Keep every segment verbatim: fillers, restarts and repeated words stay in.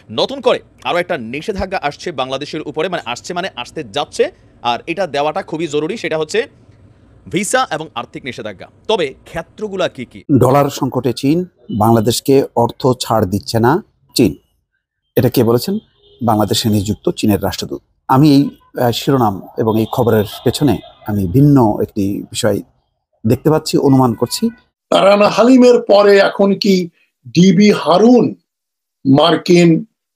নতুন করে আরও একটা নিষেধাজ্ঞা আসছে বাংলাদেশের উপরে, মানে আসছে মানে আসতে যাচ্ছে, আর এটা দেওয়াটা খুবই জরুরি। সেটা হচ্ছে ভিসা এবং আর্থিক নিষেধাজ্ঞা। তবে ক্ষেত্রগুলা কি কি? ডলার সংকটে চীন বাংলাদেশকে অর্থ ছাড় দিচ্ছে না। চীন এটা কে বলেছেন? বাংলাদেশে নিযুক্ত চীনের রাষ্ট্রদূত। আমি এই শিরোনাম এবং এই খবরের পেছনে আমি ভিন্ন একটি বিষয় দেখতে পাচ্ছি, অনুমান করছি। রানা হালিমের পরে এখন কি ডিবি হারুন মার্কিন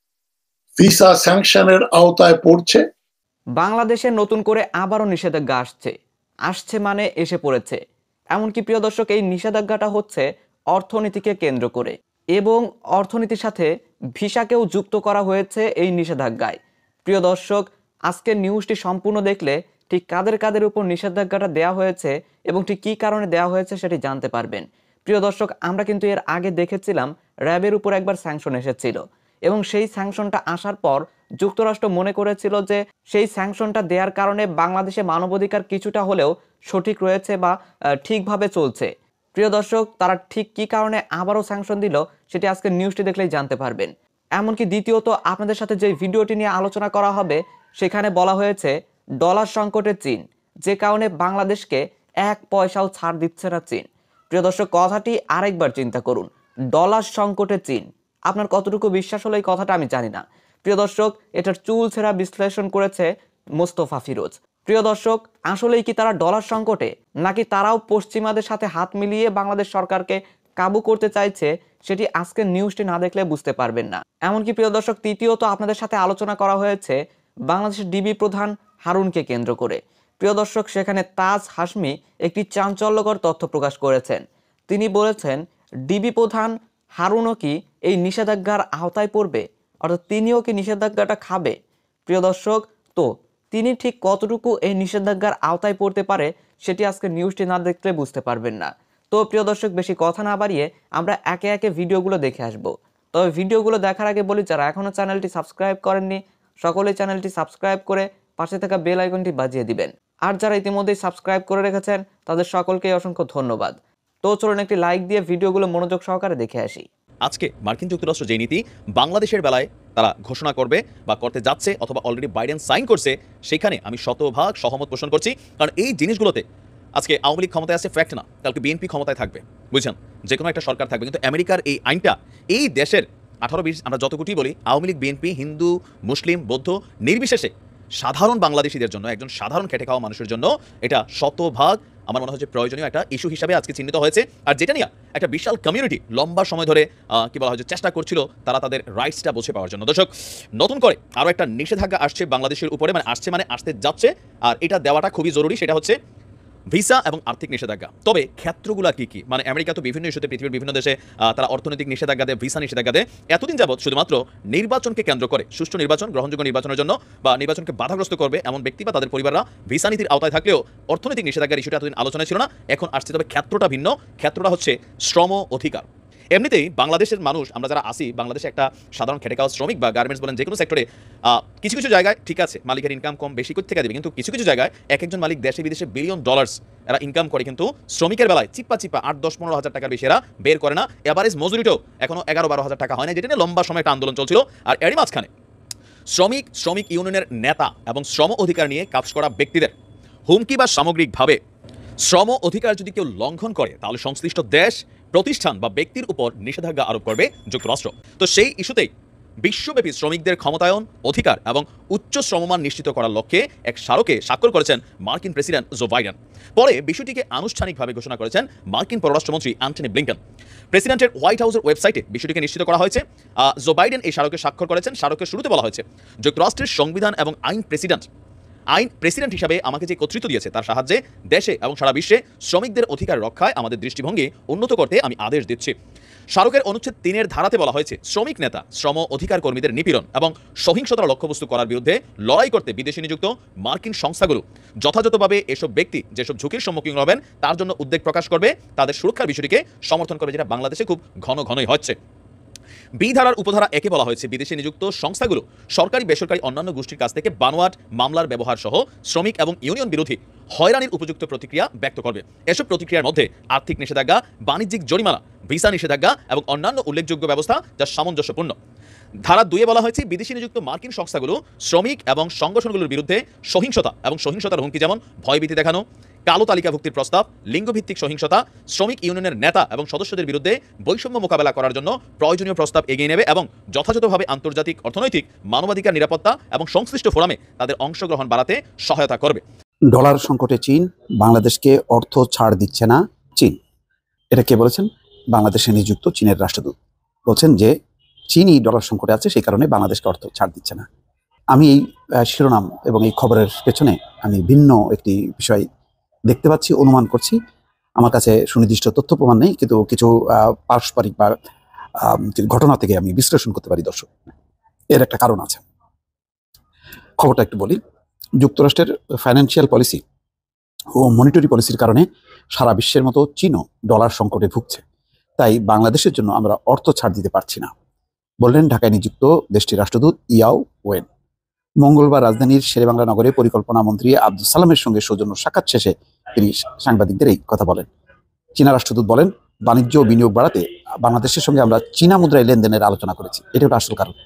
ভিসা স্যাংশনের আওতায় পড়ছে? বাংলাদেশে নতুন করে আবারও নিষেধাজ্ঞা আসছে আসছে মানে এসে পড়েছে। এমনকি প্রিয় দর্শক, এই নিষেধাজ্ঞাটা হচ্ছে অর্থনীতিকে কেন্দ্র করে, এবং অর্থনীতির সাথে ভিসাকেও যুক্ত করা হয়েছে এই নিষেধাজ্ঞায়। প্রিয় দর্শক, আজকের নিউজটি সম্পূর্ণ দেখলে ঠিক কাদের কাদের উপর নিষেধাজ্ঞাটা দেওয়া হয়েছে এবং ঠিক কী কারণে দেওয়া হয়েছে সেটি জানতে পারবেন। প্রিয় দর্শক, আমরা কিন্তু এর আগে দেখেছিলাম র্যাবের উপর একবার স্যাংশন এসেছিল, এবং সেই স্যাংশনটা আসার পর যুক্তরাষ্ট্র মনে করেছিল যে সেই স্যাংশনটা দেওয়ার কারণে বাংলাদেশে মানবাধিকার কিছুটা হলেও সঠিক রয়েছে বা ঠিকভাবে চলছে। প্রিয় দর্শক, তারা ঠিক কী কারণে আবারও স্যাংশন দিল সেটি আজকে নিউজটি দেখলেই জানতে পারবেন। এমনকি দ্বিতীয়ত আপনাদের সাথে যে ভিডিওটি নিয়ে আলোচনা করা হবে সেখানে বলা হয়েছে ডলার সংকটে চীন, যে কারণে বাংলাদেশকে এক পয়সাও ছাড় দিচ্ছে না চীন। প্রিয় দর্শক, কথাটি আরেকবার চিন্তা করুন, ডলার সংকটে চীন। আপনার কতটুকু বিশ্বাস হলো এই কথাটা আমি জানি না। প্রিয় দর্শক, এটার চুল ছেঁড়া বিশ্লেষণ করেছে মোস্তফা ফিরোজ। প্রিয় দর্শক, আসলেই কি তারা ডলার সংকটে, নাকি তারাও পশ্চিমাদের সাথে হাত মিলিয়ে বাংলাদেশ সরকারকে কাবু করতে চাইছে, সেটি আজকের নিউজটি না দেখলে বুঝতে পারবেন না। এমনকি প্রিয় দর্শক, তৃতীয়ত আপনাদের সাথে আলোচনা করা হয়েছে বাংলাদেশের ডিবি প্রধান হারুনকে কেন্দ্র করে। প্রিয় দর্শক, সেখানে তাজ হাশমি একটি চাঞ্চল্যকর তথ্য প্রকাশ করেছেন। তিনি বলেছেন ডিবি প্রধান হারুনও কি এই নিষেধাজ্ঞার আওতায় পড়বে, অর্থাৎ তিনিও কি নিষেধাজ্ঞাটা খাবে। প্রিয় দর্শক, তো তিনি ঠিক কতটুকু এই নিষেধাজ্ঞার আওতায় পড়তে পারে সেটি আজকে নিউজটি না দেখলে বুঝতে পারবেন না। তো প্রিয় দর্শক, বেশি কথা না বাড়িয়ে আমরা একে একে ভিডিওগুলো দেখে আসব। তবে ভিডিওগুলো দেখার আগে বলি, যারা এখনও চ্যানেলটি সাবস্ক্রাইব করেননি সকলেই চ্যানেলটি সাবস্ক্রাইব করে পাশে থাকা বেল আইকনটি বাজিয়ে দিবেন। আর যারা ইতিমধ্যেই সাবস্ক্রাইব করে রেখেছেন তাদের সকলকেই অসংখ্য ধন্যবাদ। তো চলুন একটি লাইক দিয়ে ভিডিওগুলো মনোযোগ সহকারে দেখে আসি। আজকে মার্কিন যুক্তরাষ্ট্র যে নীতি বাংলাদেশের বেলায় তারা ঘোষণা করবে বা করতে যাচ্ছে অথবা অলরেডি বাইডেন সাইন করছে, সেখানে আমি শতভাগ সহমত পোষণ করছি। কারণ এই জিনিসগুলোতে আজকে আওয়ামী লীগ ক্ষমতায় আছে ফ্যাক্ট না, কালকে বিএনপি ক্ষমতায় থাকবে, বুঝছেন, যে কোনো একটা সরকার থাকবে। কিন্তু আমেরিকার এই আইনটা এই দেশের আঠারো বিশ আমরা যত কোটি বলি, Awami League BNP Hindu Muslim বৌদ্ধ নির্বিশেষে সাধারণ বাংলাদেশিদের জন্য, একজন সাধারণ খেটে খাওয়া মানুষের জন্য এটা শতভাগ আমার মনে হয় যে প্রয়োজনীয় একটা ইস্যু হিসাবে আজকে চিহ্নিত হয়েছে। আর যেটা নিয়ে একটা বিশাল কমিউনিটি লম্বা সময় ধরে কি বলা হয় যে চেষ্টা করছিল তারা তাদের রাইটসটা বুঝে পাওয়ার জন্য। দর্শক, নতুন করে আরও একটা নিষেধাজ্ঞা আসছে বাংলাদেশের উপরে, মানে আসছে মানে আসতে যাচ্ছে, আর এটা দেওয়াটা খুবই জরুরি। সেটা হচ্ছে ভিসা এবং আর্থিক নিষেধাজ্ঞা। তবে ক্ষেত্রগুলা কি কি? মানে আমেরিকা তো বিভিন্ন ইস্যুতে পৃথিবীর বিভিন্ন দেশে তারা অর্থনৈতিক নিষেধাজ্ঞা দেয়, ভিসা নিষেধাজ্ঞা দেয়। এতদিন যাবৎ শুধুমাত্র নির্বাচনকে কেন্দ্র করে, সুষ্ঠু নির্বাচন, গ্রহণযোগ্য নির্বাচনের জন্য বা নির্বাচনকে বাধাগ্রস্ত করবে এমন ব্যক্তি বা তাদের পরিবাররা ভিসা নীতির আওতায় থাকলেও অর্থনৈতিক নিষেধাজ্ঞার ইস্যুটা এতদিন আলোচনায় ছিল না, এখন আসছে। তবে ক্ষেত্রটা ভিন্ন, ক্ষেত্রটা হচ্ছে শ্রম অধিকার। এমনিতেই বাংলাদেশের মানুষ আমরা যারা আসি, বাংলাদেশে একটা সাধারণ খেটে খাওয়া শ্রমিক বা গার্মেন্টস বলেন যে কোনো সেক্টরে কিছু কিছু জায়গায় ঠিক আছে মালিকের ইনকাম কম বেশি করে থেকে দেবে, কিন্তু কিছু কিছু জায়গায় এক একজন মালিক দেশে বিদেশে বিলিয়ন ডলার্স এরা ইনকাম করে, কিন্তু শ্রমিকের বেলায় চিপ্পা চিপ্পা আট দশ পনেরো হাজার টাকার বেশি এরা বের করে না। এভারেজ মজুরিটাও এখনো এগারো বারো হাজার টাকা হয় না, যেটা নিয়ে লম্বা সময় একটা আন্দোলন চলছিল। আর এরই মাঝখানে শ্রমিক শ্রমিক ইউনিয়নের নেতা এবং শ্রম অধিকার নিয়ে কাজ করা ব্যক্তিদের হুমকি বা সামগ্রিকভাবে শ্রম অধিকার যদি কেউ লঙ্ঘন করে তাহলে সংশ্লিষ্ট দেশ, প্রতিষ্ঠান বা ব্যক্তির উপর নিষেধাজ্ঞা আরোপ করবে যুক্তরাষ্ট্র। তো সেই ইস্যুতেই বিশ্বব্যাপী শ্রমিকদের ক্ষমতায়ন, অধিকার এবং উচ্চ শ্রমমান নিশ্চিত করার লক্ষ্যে এক স্মারকে স্বাক্ষর করেছেন মার্কিন প্রেসিডেন্ট জো বাইডেন। পরে বিষয়টিকে আনুষ্ঠানিকভাবে ঘোষণা করেছেন মার্কিন পররাষ্ট্রমন্ত্রী অ্যান্টনি ব্লিংকেন। প্রেসিডেন্টের হোয়াইট হাউসের ওয়েবসাইটে বিষয়টিকে নিশ্চিত করা হয়েছে। জো বাইডেন এই স্মারকে স্বাক্ষর করেছেন। স্মারকের শুরুতে বলা হয়েছে, যুক্তরাষ্ট্রের সংবিধান এবং আইন প্রেসিডেন্ট আইন প্রেসিডেন্ট হিসাবে আমাকে যে কর্তৃত্ব দিয়েছে তার সাহায্যে দেশে এবং সারা বিশ্বে শ্রমিকদের অধিকার রক্ষায় আমাদের দৃষ্টিভঙ্গি উন্নত করতে আমি আদেশ দিচ্ছি। স্মারকের অনুচ্ছেদ তিনের ধারাতে বলা হয়েছে, শ্রমিক নেতা, শ্রম অধিকার কর্মীদের নিপীড়ন এবং সহিংসতার লক্ষ্যবস্তু করার বিরুদ্ধে লড়াই করতে বিদেশে নিযুক্ত মার্কিন সংস্থাগুলো যথাযথভাবে এসব ব্যক্তি যেসব ঝুঁকির সম্মুখীন হবেন তার জন্য উদ্বেগ প্রকাশ করবে, তাদের সুরক্ষার বিষয়টিকে সমর্থন করবে, যেটা বাংলাদেশে খুব ঘন ঘনই হচ্ছে। বি ধারার উপধারা একে বলা হয়েছে, বিদেশে নিযুক্ত সংস্থাগুলো সরকারি বেসরকারি অন্যান্য গোষ্ঠীর কাছ থেকে বানোয়াট মামলার ব্যবহার সহ শ্রমিক এবং ইউনিয়ন বিরোধী হয়রানির উপযুক্ত প্রতিক্রিয়া ব্যক্ত করবে। এসব প্রতিক্রিয়ার মধ্যে আর্থিক নিষেধাজ্ঞা, বাণিজ্যিক জরিমানা, ভিসা নিষেধাজ্ঞা এবং অন্যান্য উল্লেখযোগ্য ব্যবস্থা যা সামঞ্জস্যপূর্ণ। ধারা দুইয়ে বলা হয়েছে বিদেশি নিযুক্ত মার্কিন সংস্থাগুলো শ্রমিক এবং সংগঠনগুলোর বিরুদ্ধে সহিংসতা এবং সহিংসতার হুমকি যেমন ভয়ভীতি দেখানো, কালো তালিকাভুক্তির প্রস্তাব, লিঙ্গভিত্তিক সহিংসতা, শ্রমিক ইউনিয়নের নেতা এবং সদস্যদের বিরুদ্ধে বৈষম্য মোকাবেলা করার জন্য প্রয়োজনীয় প্রস্তাব এগিয়ে নেবে এবং যথাযথভাবে আন্তর্জাতিক অর্থনৈতিক, মানবাধিকার, নিরাপত্তা এবং সংশ্লিষ্ট ফোরামে তাদের অংশগ্রহণ বাড়াতে সহায়তা করবে। ডলার সংকটে চীন বাংলাদেশকে অর্থ ছাড় দিচ্ছে না। চীন এটা কে বলেছেন? বাংলাদেশে নিযুক্ত চীনের রাষ্ট্রদূত বলছেন যে চীনই ডলার সংকটে আছে, সেই কারণে বাংলাদেশকে অর্থ ছাড় দিচ্ছে না। আমি এই শিরোনাম এবং এই খবরের পেছনে আমি ভিন্ন একটি বিষয় দেখতে পাচ্ছি, অনুমান করছি। আমার কাছে সুনির্দিষ্ট তথ্য প্রমাণ নেই, কিন্তু কিছু পারস্পরিক বা ঘটনা থেকে আমি বিশ্লেষণ করতে পারি। দর্শক, এর একটা কারণ আছে। খবরটা একটু বলি। যুক্তরাষ্ট্রের ফাইন্যান্সিয়াল পলিসি ও মনিটরি পলিসির কারণে সারা বিশ্বের মতো চীনও ডলার সংকটে ভুগছে। তাই বাংলাদেশের জন্য আমরা অর্থ ছাড় দিতে পারছি না, বললেন ঢাকায় নিযুক্ত দেশটির রাষ্ট্রদূত ইয়াও ওয়েন। মঙ্গলবার রাজধানীর শেরেবাংলা নগরে পরিকল্পনা মন্ত্রী আব্দুল সালামের সঙ্গে সৌজন্য সাক্ষাৎ শেষে তিনি সাংবাদিকদের এই কথা বলেন। চীনা রাষ্ট্রদূত বলেন, বাণিজ্য ও বিনিয়োগ বাড়াতে বাংলাদেশের সঙ্গে আমরা চীনা মুদ্রায় লেনদেনের আলোচনা করেছি। এটা হলো আসল কারণ।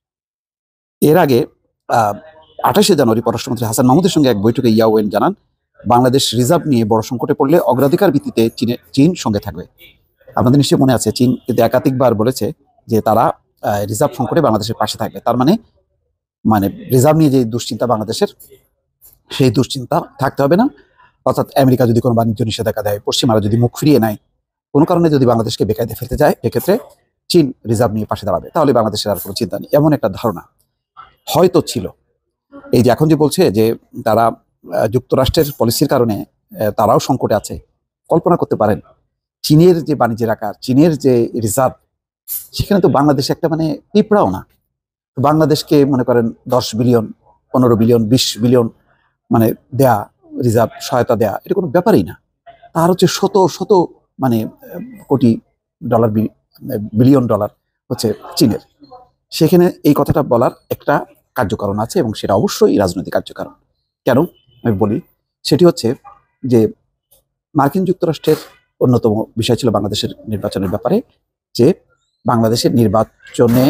এর আগে আহ আঠাশে জানুয়ারি পররাষ্ট্রমন্ত্রী হাসান মাহমুদের সঙ্গে এক বৈঠকে ইয়াও ওয়েন জানান, বাংলাদেশ রিজার্ভ নিয়ে বড় সংকটে পড়লে অগ্রাধিকার ভিত্তিতে চীনে চীন সঙ্গে থাকবে। আপনাদের নিশ্চয়ই মনে আছে, চীন কিন্তু একাধিকবার বলেছে যে তারা রিজার্ভ সংকটে বাংলাদেশের পাশে থাকবে। তার মানে মানে রিজার্ভ নিয়ে যে দুশ্চিন্তা বাংলাদেশের, সেই দুশ্চিন্তা থাকতে হবে না। অর্থাৎ আমেরিকা যদি কোনো বাণিজ্য নিষেধাজ্ঞা দেয়, পশ্চিমারা যদি মুখ ফিরিয়ে নেয়, কোনো কারণে যদি বাংলাদেশকে বেকায়দে ফেলতে যায়, এক্ষেত্রে চীন রিজার্ভ নিয়ে পাশে দাঁড়াবে। তাহলে বাংলাদেশের আর কোনো চিন্তা নেই, এমন একটা ধারণা হয়তো ছিল। এই যে এখন যে বলছে যে তারা যুক্তরাষ্ট্রের পলিসির কারণে তারাও সংকটে আছে, কল্পনা করতে পারেন চীনের যে বাণিজ্যের আকার, চীনের যে রিজার্ভ, সেখানে তো বাংলাদেশ একটা মানে পিঁপড়াও না। বাংলাদেশকে মনে করেন দশ বিলিয়ন, পনেরো বিলিয়ন, বিশ বিলিয়ন মানে দেয়া, রিজার্ভ সহায়তা দেয়া, এটা কোনো ব্যাপারই না। তার হচ্ছে শত শত মানে কোটি ডলার, বিলিয়ন ডলার হচ্ছে চীনের। সেখানে এই কথাটা বলার একটা কার্যকারণ আছে, এবং সেটা অবশ্যই রাজনৈতিক কার্যকারণ। কেন আমি বলি, সেটি হচ্ছে যে মার্কিন যুক্তরাষ্ট্রের অন্যতম বিষয় ছিল বাংলাদেশের নির্বাচনের ব্যাপারে, যে বাংলাদেশের নির্বাচনে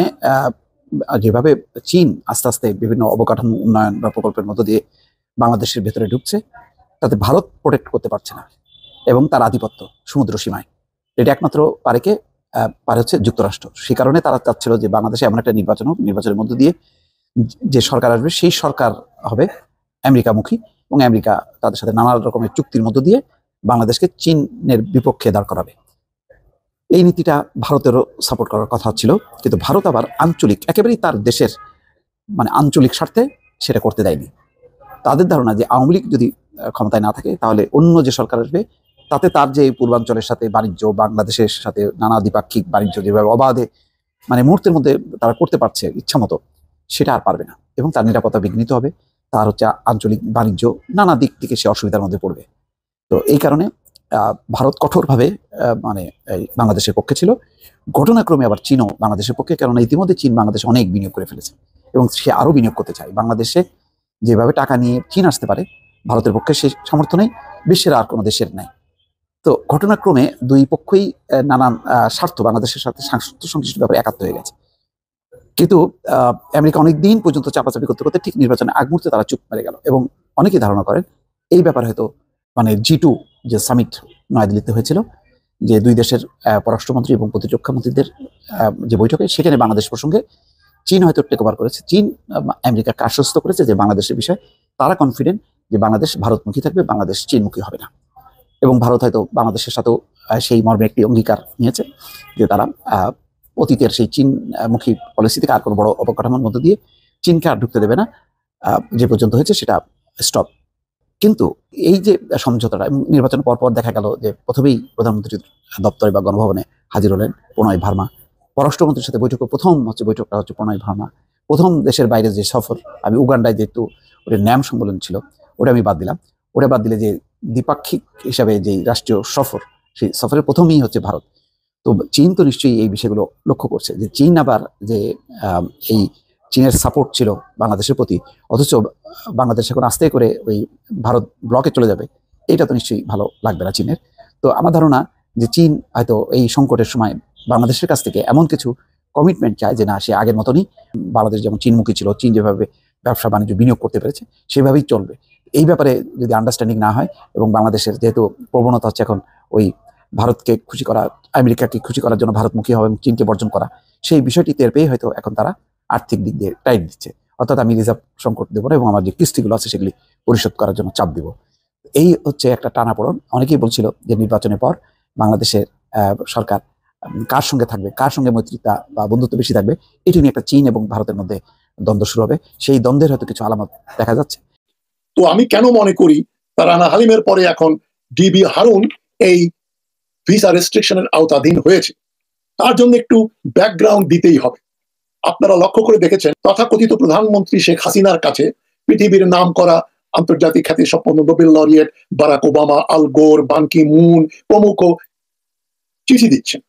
যেভাবে চীন আস্তে আস্তে বিভিন্ন অবকাঠামো উন্নয়ন বা প্রকল্পের মধ্য দিয়ে বাংলাদেশের ভেতরে ঢুকছে, তাতে ভারত প্রোটেক্ট করতে পারছে না, এবং তার আধিপত্য সমুদ্র সীমায় এটা একমাত্র পারে কে? পারে হচ্ছে যুক্তরাষ্ট্র। সেই কারণে তারা চাচ্ছিল যে বাংলাদেশে এমন একটা নির্বাচন হোক, নির্বাচনের মধ্য দিয়ে যে সরকার আসবে সেই সরকার হবে আমেরিকামুখী, এবং আমেরিকা তাদের সাথে নানা রকমের চুক্তির মধ্য দিয়ে বাংলাদেশকে চীনের বিপক্ষে দাঁড় করাবে। এই নীতিটা ভারতেরও সাপোর্ট করার কথা ছিল, কিন্তু ভারত আবার আঞ্চলিক, একেবারেই তার দেশের মানে আঞ্চলিক স্বার্থে সেটা করতে দেয়নি। তাদের ধারণা যে আওয়ামী লীগ যদি ক্ষমতায় না থাকে, তাহলে অন্য যে সরকার আসবে তাতে তার যে পূর্বাঞ্চলের সাথে বাণিজ্য, বাংলাদেশের সাথে নানা দ্বিপাক্ষিক বাণিজ্য যেভাবে অবাধে মানে মুহূর্তের মধ্যে তারা করতে পারছে ইচ্ছা মতো, সেটা আর পারবে না, এবং তার নিরাপত্তা বিঘ্নিত হবে। তার হচ্ছে আঞ্চলিক বাণিজ্য নানা দিক থেকে সে অসুবিধার মধ্যে পড়বে। তো এই কারণে ভারত কঠোরভাবে মানে বাংলাদেশের পক্ষে ছিল। ঘটনাক্রমে আবার চীনও বাংলাদেশের পক্ষে, কারণ ইতিমধ্যে চীন বাংলাদেশে অনেক বিনিয়োগ করে ফেলেছে, এবং সে আরও বিনিয়োগ করতে চায়। বাংলাদেশে যেভাবে টাকা নিয়ে চীন আসতে পারে, ভারতের পক্ষে সেই সামর্থ্য নেই, বিশ্বের আর কোনো দেশের নাই। তো ঘটনাক্রমে দুই পক্ষই নানান স্বার্থ, বাংলাদেশের সাথে স্বার্থ সংশ্লিষ্ট ব্যাপারে একাত্ম হয়ে গেছে। কিন্তু আহ আমেরিকা অনেক দিন পর্যন্ত চাপাচাপি করতে করতে ঠিক নির্বাচনে আগ মুহূর্তে তারা চুপ মেরে গেল, এবং অনেকেই ধারণা করেন এই ব্যাপারে হয়তো মানে জি টু যে সামিট নয়াদিল্লিতে হয়েছিল, যে দুই দেশের পররাষ্ট্রমন্ত্রী এবং প্রতিরক্ষা মন্ত্রীদের যে বৈঠকে, সেখানে বাংলাদেশ প্রসঙ্গে চীন হয়তো টেক ওভার করেছে। চীন আমেরিকাকে আশ্বস্ত করেছে যে বাংলাদেশের বিষয়ে তারা কনফিডেন্ট যে বাংলাদেশ ভারতমুখী থাকবে, বাংলাদেশ চীনমুখী হবে না। এবং ভারত হয়তো বাংলাদেশের সাথেও সেই মর্মে একটি অঙ্গীকার নিয়েছে যে তারা আহ অতীতের সেই চীনমুখী পলিসি থেকে আর কোনো বড় অবকাঠামোর মধ্য দিয়ে চীনকে আর ঢুকতে দেবে না, যে পর্যন্ত হয়েছে সেটা স্টপ। কিন্তু এই যে সমঝোতাটা, নির্বাচনের পরপর দেখা গেল যে প্রথমেই প্রধানমন্ত্রীর দপ্তরে বা গণভবনে হাজির হলেন প্রণয় ভার্মা। পররাষ্ট্রমন্ত্রীর সাথে বৈঠক, প্রথম হচ্ছে বৈঠকটা হচ্ছে প্রণয় ভার্মা। প্রথম দেশের বাইরে যে সফর, আমি উগান্ডায় যেহেতু ওটা ন্যাম সম্মেলন ছিল, ওটা আমি বাদ দিলাম। ওটা বাদ দিলে যে দ্বিপাক্ষিক হিসাবে যে রাষ্ট্রীয় সফর, সেই সফরের প্রথমেই হচ্ছে ভারত। তো চীন তো নিশ্চয়ই এই বিষয়গুলো লক্ষ্য করছে, যে চীন আবার যে এই চীনের সাপোর্ট ছিল বাংলাদেশের প্রতি, অথচ বাংলাদেশ এখন আস্তে করে ওই ভারত ব্লকে চলে যাবে, এটা তো নিশ্চয়ই ভালো লাগবে না চীনের। তো আমার ধারণা যে চীন হয়তো এই সংকটের সময় বাংলাদেশের কাছ থেকে এমন কিছু কমিটমেন্ট চায় যে না সে আগের মতনই বাংলাদেশ যেমন চীনমুখী ছিল, চীন যেভাবে ব্যবসা বাণিজ্য বিনিয়োগ করতে পেরেছে সেভাবেই চলবে। এই ব্যাপারে যদি আন্ডারস্ট্যান্ডিং না হয় এবং বাংলাদেশের যেহেতু প্রবণতা হচ্ছে এখন ওই ভারতকে খুশি করা, আমেরিকাকে খুশি করার জন্য ভারতমুখী হওয়া এবং চীনকে বর্জন করা, সেই বিষয়টি টের পেয়ে হয়তো এখন তারা আর্থিক দিক দিয়ে টাইট দিচ্ছে, অর্থাৎ আমি রিজার্ভ সংকট দেবো না এবং আমার যে কিস্তিগুলো আছে সেগুলি পরিশোধ করার জন্য চাপ দিব। এই হচ্ছে একটা টানাপোড়ন। অনেকেই বলছিল যে নির্বাচনের পর বাংলাদেশের সরকার কার সঙ্গে থাকবে, কার সঙ্গে মৈত্রিতা বা বন্ধুত্ব বেশি থাকবে, এটি নিয়ে একটা চীন এবং ভারতের মধ্যে দ্বন্দ্ব শুরু হবে। সেই দ্বন্দ্বের হয়তো কিছু আলামত দেখা যাচ্ছে। তো আমি কেন মনে করি তারানা হালিমের পরে এখন ডিবি হারুন এই ভিসা রেস্ট্রিকশনের আওতাধীন হয়েছে, তার জন্য একটু ব্যাকগ্রাউন্ড দিতেই হবে। আপনারা লক্ষ্য করে দেখেছেন তথাকথিত প্রধানমন্ত্রী শেখ হাসিনার কাছে পৃথিবীর নাম করা আন্তর্জাতিক খ্যাতি সম্পন্ন Nobel laureate Barack Obama, Al Gore, Ban Ki Moon প্রমুখ চিঠি দিচ্ছেন।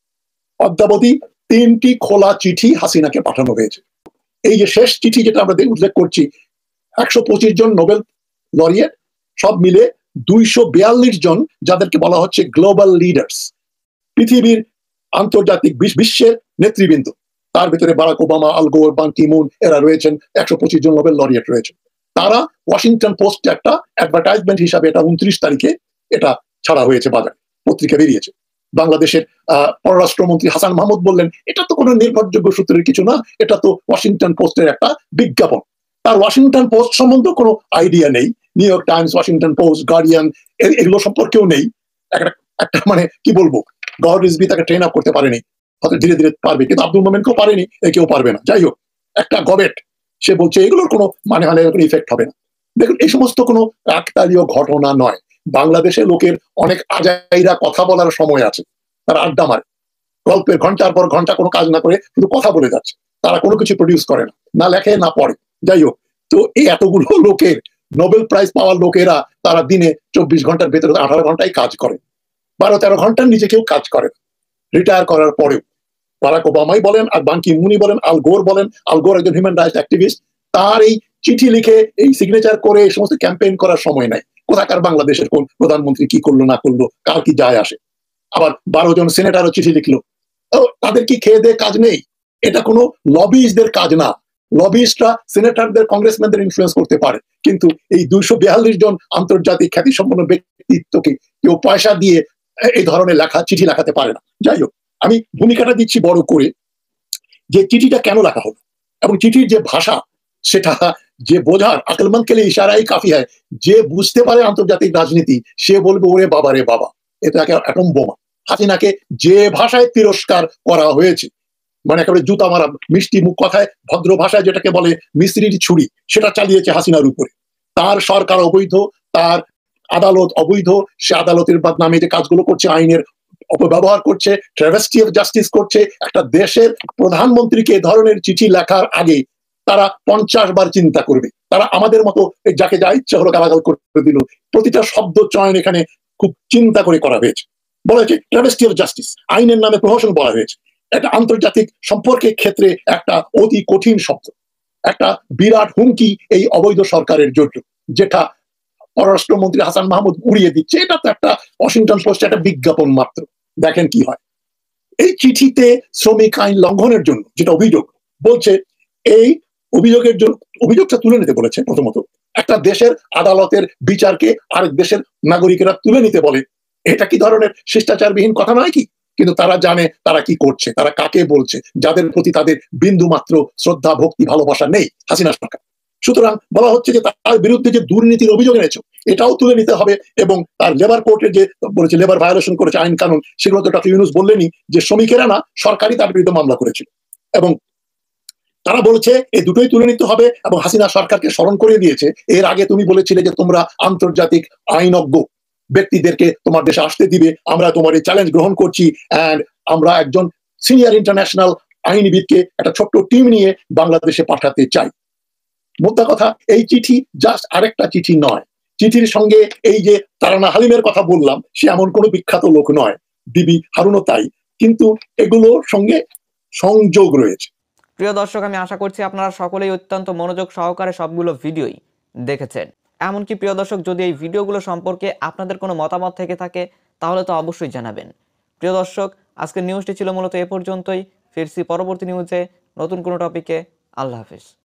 অদ্যাবধি তিনটি খোলা চিঠি হাসিনাকে পাঠানো হয়েছে। এই যে শেষ চিঠি যেটা আমরা উল্লেখ করছি, একশো পঁচিশ জন নোবেল লরিয়েট, সব মিলে দুইশো বিয়াল্লিশ জন যাদেরকে বলা হচ্ছে গ্লোবাল লিডার্স, পৃথিবীর আন্তর্জাতিক বিশ্বের নেতৃবৃন্দ, তার ভিতরে Barack Obama, Al Gore, Ban Ki Moon এরা রয়েছেন, একশো পঁচিশ জন নোবেল লরিয়েট রয়েছে। তারা ওয়াশিংটন পোস্টে একটা অ্যাডভার্টাইজমেন্ট হিসাবে এটা উনত্রিশ তারিখে এটা ছাড়া হয়েছে, বাজারে পত্রিকা বেরিয়েছে। বাংলাদেশের আহ পররাষ্ট্রমন্ত্রী হাসান মাহমুদ বললেন এটা তো কোনো নির্ভরযোগ্য সূত্রের কিছু না, এটা তো ওয়াশিংটন পোস্টের একটা বিজ্ঞাপন। তার ওয়াশিংটন পোস্ট সম্বন্ধে কোনো আইডিয়া নেই, New York Times, Washington Post, Guardian এগুলো সম্পর্কেও নেই। একটা একটা মানে কি বলবো, গড রিজভি তাকে ট্রেন আপ করতে পারেনি, হয়তো ধীরে ধীরে পারবে, কিন্তু আব্দুল মোমেনকেও পারেনি, এ কেউ পারবে না। যাই হোক, একটা গবেট সে বলছে এগুলোর কোনো মানে মানে কোনো ইফেক্ট হবে না। দেখুন, এই সমস্ত কোনো কাকতালীয় ঘটনা নয়। বাংলাদেশের লোকের অনেক আজাইরা কথা বলার সময় আছে, তারা আড্ডা মারে, গল্পের ঘন্টার পর ঘন্টা কোনো কাজ না করে শুধু কথা বলে যাচ্ছে, তারা কোনো কিছু প্রডিউস করে না, না লেখে না পড়ে। যাই হোক, তো এই এতগুলো লোকের নোবেল প্রাইজ পাওয়ার লোকেরা তারা দিনে চব্বিশ ঘন্টার ভেতরে আঠারো ঘন্টায় কাজ করে, বারো তেরো ঘন্টার নিচে কেউ কাজ করে না রিটায়ার করার পরেও। বারাক ওবামাই বলেন আর বান কি মুনই বলেন, আল গোর বলেন, আল গোর একজন হিউম্যান রাইটস অ্যাক্টিভিস্ট, তার এই চিঠি লিখে এই সিগনেচার করে এই সমস্ত ক্যাম্পেইন করার সময় নাই। কোথাকার বাংলাদেশের কোন প্রধানমন্ত্রী কি করলো না করলো কার কি যায় আসে। আবার বারো জন সেনেটারও চিঠি লিখলো, তাদের কি খেয়ে দিয়ে কাজ নেই? এটা কোনো লবিস্টদের কাজ না। লবিস্টরা সিনেটারদের, কংগ্রেসম্যানদের ইনফ্লুয়েন্স করতে পারে, কিন্তু এই দুইশো বিয়াল্লিশ জন আন্তর্জাতিক খ্যাতিসম্পন্ন ব্যক্তিত্বকে কেউ পয়সা দিয়ে এই ধরনের লেখা চিঠি লেখাতে পারে না। যাই হোক, আমি ভূমিকাটা দিচ্ছি বড় করে যে চিঠিটা কেন লেখা হলো এবং চিঠির যে ভাষা সেটা যে বোঝার আকলমন্দ কে লিয়ে ইশারাই কাফি হয়। যে বুঝতে পারে আন্তর্জাতিক রাজনীতি সে বলবে ওরে বাবা রে বাবা, এটা অ্যাটম বোমা। হাসিনাকে যে ভাষায় তিরস্কার করা হয়েছে, মানে একেবারে জুতা মারা মিষ্টি মুখ কথায় ভদ্র ভাষায় যেটাকে বলে মিস্ত্রির ছুরি, সেটা চালিয়েছে হাসিনার উপরে। তার সরকার অবৈধ, তার আদালত অবৈধ, সে আদালতের নামে যে কাজগুলো করছে, আইনের অপব্যবহার করছে, ট্রাভেস্টি অফ জাস্টিস করছে। একটা দেশের প্রধানমন্ত্রীকে এ ধরনের চিঠি লেখার আগে তারা পঞ্চাশ বার চিন্তা করবে। তারা আমাদের মতো যাকে যা ইচ্ছা হলো গালাগাল করে দিল, প্রতিটা শব্দ চয়ন এখানে খুব চিন্তা করে করা হয়েছে। বলা হয়েছে ট্রাভেস্টি অফ জাস্টিস, আইনের নামে প্রহসন বলা হয়েছে। একটা আন্তর্জাতিক সম্পর্কের ক্ষেত্রে একটা অতি কঠিন শব্দ, একটা বিরাট হুমকি এই অবৈধ সরকারের জন্য, যেটা পররাষ্ট্রমন্ত্রী হাসান মাহমুদ উড়িয়ে দিচ্ছে। এটা তো একটা ওয়াশিংটন পোস্টে একটা বিজ্ঞাপন মাত্র। দেখেন কি হয়। এই চিঠিতে শ্রমিক আইন লঙ্ঘনের জন্য যেটা অভিযোগ, বলছে এই অভিযোগের জন্য, অভিযোগটা তুলে নিতে বলেছে। প্রথমত একটা দেশের আদালতের বিচারকে আরেক দেশের নাগরিকেরা তুলে নিতে বলে, এটা কি ধরনের শিষ্টাচারবিহীন কথা নয় কি? কিন্তু তারা জানে তারা কি করছে, তারা কাকে বলছে, যাদের প্রতি তাদের বিন্দু মাত্র শ্রদ্ধা, ভক্তি, ভালোবাসা নেই হাসিনা সরকার। সুতরাং বলা হচ্ছে যে তার বিরুদ্ধে যে দুর্নীতির অভিযোগ এনেছে এটাও তুলে নিতে হবে, এবং তার লেবার কোর্টের যে বলেছে লেবার ভায়োলেশন করেছে আইন কানুন, সেগুলো তো ডক্টর ইউনুস বললেনি যে শ্রমিকেরা না, সরকারই তার বিরুদ্ধে মামলা করেছিল। এবং তারা বলেছে এই দুটোই তুলে নিতে হবে, এবং হাসিনা সরকারকে স্মরণ করে দিয়েছে এর আগে তুমি বলেছিলে যে তোমরা আন্তর্জাতিক আইনজ্ঞ ব্যক্তিদেরকে তোমার দেশে আসতে দিবে, আমরা তোমার এই চ্যালেঞ্জ গ্রহণ করছি, অ্যান্ড আমরা একজন সিনিয়র ইন্টারন্যাশনাল আইনবিদকে একটা ছোট্ট টিম নিয়ে বাংলাদেশে পাঠাতে চাই। মোদ্দা কথা, এই চিঠি জাস্ট আরেকটা চিঠি নয়। চিঠির সঙ্গে এই যে তারানা হালিমের কথা বললাম, সে এমন কোনো বিখ্যাত লোক নয়, ডিবি হারুনও তাই, কিন্তু এগুলোর সঙ্গে সংযোগ রয়েছে। প্রিয় দর্শক, আমি আশা করছি আপনারা সকলেই অত্যন্ত মনোযোগ সহকারে সবগুলো ভিডিওই দেখেছেন। এমনকি প্রিয় দর্শক, যদি এই ভিডিওগুলো সম্পর্কে আপনাদের কোনো মতামত থেকে থাকে তাহলে তো অবশ্যই জানাবেন। প্রিয় দর্শক, আজকের নিউজটি ছিল মূলত এ পর্যন্তই। ফিরছি পরবর্তী নিউজে নতুন কোনো টপিকে। আল্লাহ হাফেজ।